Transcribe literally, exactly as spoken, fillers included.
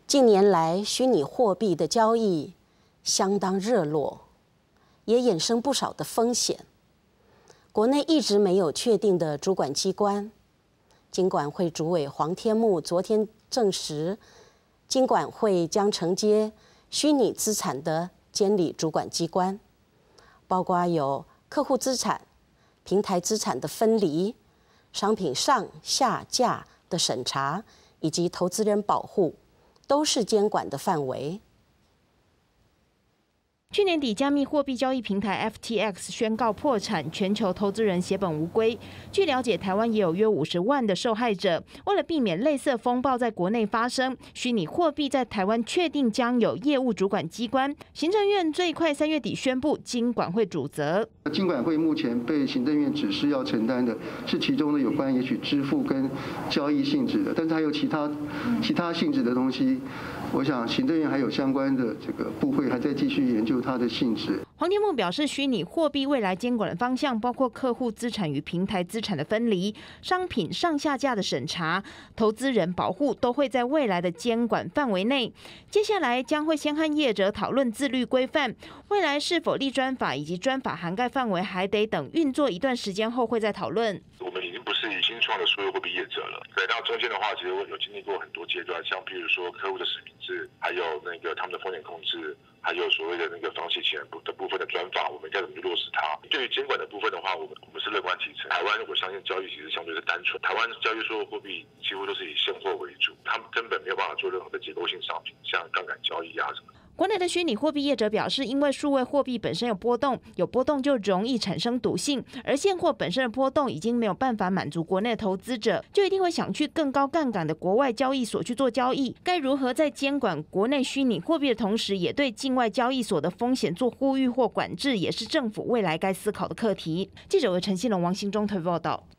近年来，虚拟货币的交易相当热络，也衍生不少的风险。国内一直没有确定的主管机关。金管会主委黄天牧昨天证实，金管会将承接虚拟资产的监理主管机关，包括有客户资产、平台资产的分离、商品上下架的审查，以及投资人保护，都是监管的范围。 去年底，加密货币交易平台 F T X 宣告破产，全球投资人血本无归。据了解，台湾也有约五十万的受害者。为了避免类似风暴在国内发生，虚拟货币在台湾确定将有业务主管机关。行政院最快三月底宣布，金管会主责。 金管会目前被行政院指示要承担的是其中的有关也许支付跟交易性质的，但是还有其他其他性质的东西。我想行政院还有相关的这个部会还在继续研究它的性质。 黄天牧表示，虚拟货币未来监管的方向包括客户资产与平台资产的分离、商品上下架的审查、投资人保护，都会在未来的监管范围内。接下来将会先和业者讨论自律规范，未来是否立专法以及专法涵盖范围，还得等运作一段时间后会再讨论。 我们已经不是新创的数位货币业者了，对，那中间的话，其实我有经历过很多阶段，像譬如说客户的实名制，还有那个他们的风险控制，还有所谓的那个放弃期人的部分的专法，我们该怎么去落实它？对于监管的部分的话，我们我们是乐观其成。台湾我相信交易其实相对是单纯，台湾交易所有货币几乎都是以现货为主，他们根本没有办法做任何的结构性商品，像杠杆交易啊什么的。 国内的虚拟货币业者表示，因为数位货币本身有波动，有波动就容易产生赌性，而现货本身的波动已经没有办法满足国内的投资者，就一定会想去更高杠杆的国外交易所去做交易。该如何在监管国内虚拟货币的同时，也对境外交易所的风险做呼吁或管制，也是政府未来该思考的课题。记者为陈信龙、王兴忠推报道。